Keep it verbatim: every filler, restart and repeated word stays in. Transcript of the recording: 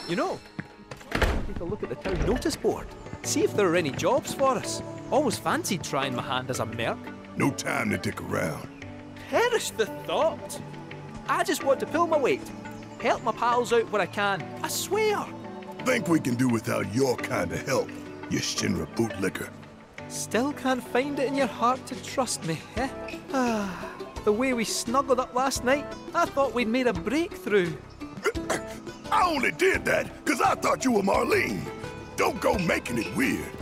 You know, take a look at the town notice board. See if there are any jobs for us. Always fancied trying my hand as a merc. No time to dick around. Perish the thought! I just want to pull my weight. Help my pals out where I can, I swear. Think we can do without your kind of help, you Shinra bootlicker. Still can't find it in your heart to trust me, eh? Ah, the way we snuggled up last night, I thought we'd made a breakthrough. I only did that because I thought you were Marlene. Don't go making it weird.